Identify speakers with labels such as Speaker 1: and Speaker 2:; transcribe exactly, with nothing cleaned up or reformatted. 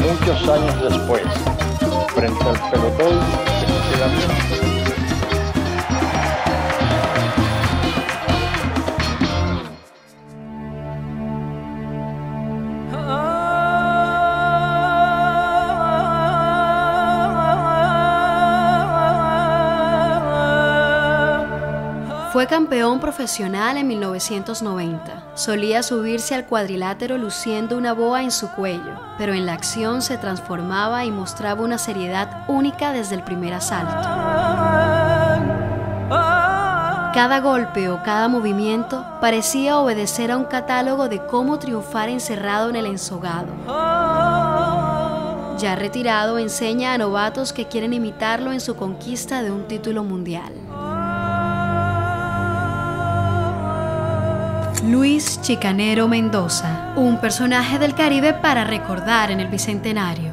Speaker 1: muchos años después, frente al pelotón que se queda bien.
Speaker 2: Fue campeón profesional en mil novecientos noventa. Solía subirse al cuadrilátero luciendo una boa en su cuello, pero en la acción se transformaba y mostraba una seriedad única desde el primer asalto. Cada golpe o cada movimiento parecía obedecer a un catálogo de cómo triunfar encerrado en el ensogado. Ya retirado, enseña a novatos que quieren imitarlo en su conquista de un título mundial. Luis Chicanero Mendoza, un personaje del Caribe para recordar en el Bicentenario.